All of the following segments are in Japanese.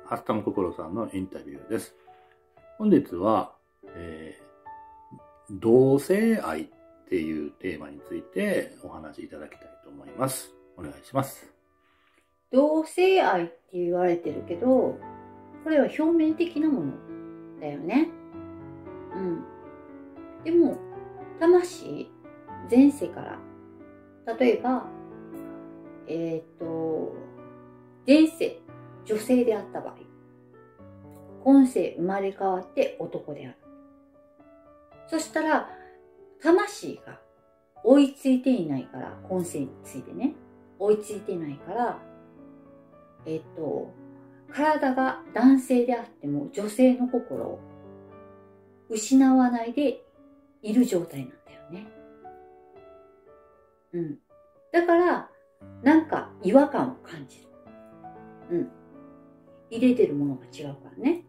ハスタムココロさんのインタビューです。本日は、同性愛っていうテーマについてお話しいただきたいと思います。お願いします。 同性愛って言われてるけど、これは表面的なものだよね。でも、魂、前世から、例えば、前世、女性であった場合、今世生まれ変わって男である。そしたら、魂が追いついていないから、今世についてね、追いついていないから、体が男性であっても女性の心を失わないでいる状態なんだよね。だから、なんか違和感を感じる。入れてるものが違うからね。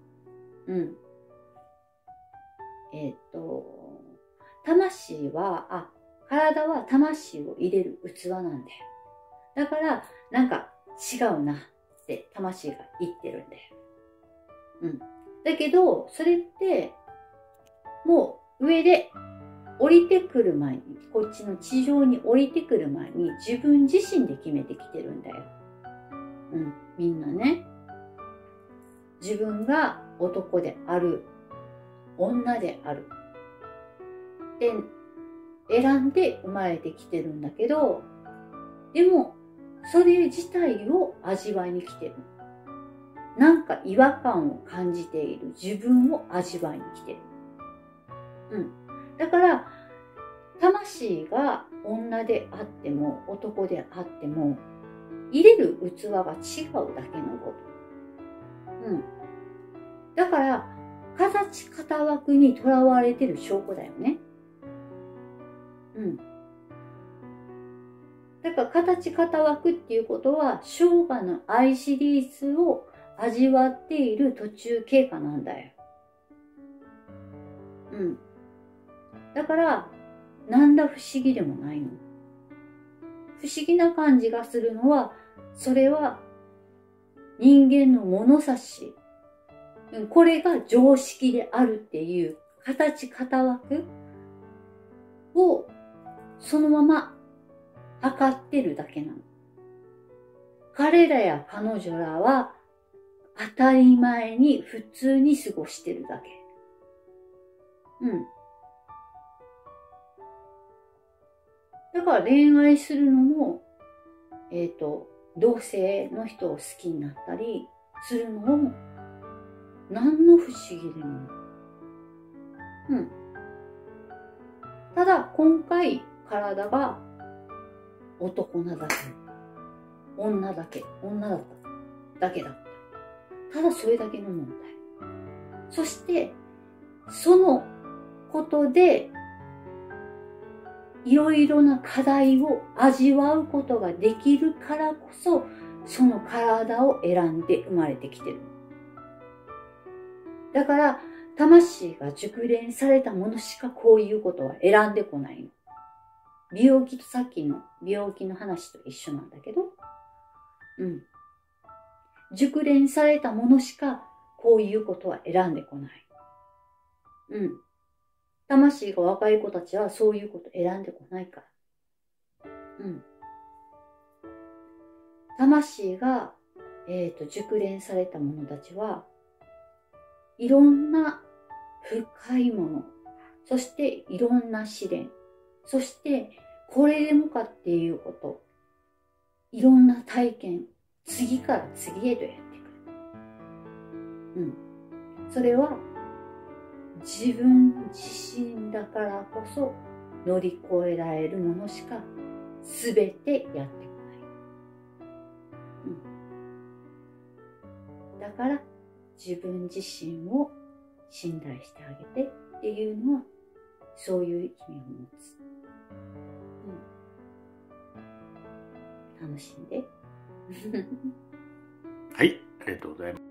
魂は、体は魂を入れる器なんだよ。だから、なんか違うなって魂が言ってるんだよ。だけど、それって、もう上で降りてくる前に、こっちの地上に降りてくる前に自分自身で決めてきてるんだよ。みんなね。自分が男である、女である。で、選んで生まれてきてるんだけど、でも、それ自体を味わいに来てる。なんか違和感を感じている自分を味わいに来てる。だから、魂が女であっても男であっても、入れる器が違うだけのこと。だから、形型枠にとらわれてる証拠だよね。だから、形型枠っていうことは、生涯の愛シリーズを味わっている途中経過なんだよ。だから、なんだ不思議でもないの。不思議な感じがするのは、それは人間の物差し。これが常識であるっていう形型枠をそのまま測ってるだけなの。彼らや彼女らは当たり前に普通に過ごしてるだけ。だから恋愛するのも、同性の人を好きになったりするのも、何の不思議でもない。ただ、今回、体が男なだけ、女だっただけだった。ただそれだけの問題。そして、そのことで、いろいろな課題を味わうことができるからこそ、その体を選んで生まれてきてる。だから、魂が熟練されたものしかこういうことは選んでこないの。病気とさっきの病気の話と一緒なんだけど、熟練されたものしかこういうことは選んでこない。魂が若い子たちはそういうこと選んでこないから。魂が、熟練された者たちは、いろんな深いもの、そしていろんな試練、そしてこれでもかっていうこと、いろんな体験、次から次へとやってくる。それは自分自身だからこそ乗り越えられるものしか全てやってこない。だから自分自身を信頼してあげてっていうのはそういう意味を持つ。楽しんで。 はい、ありがとうございます。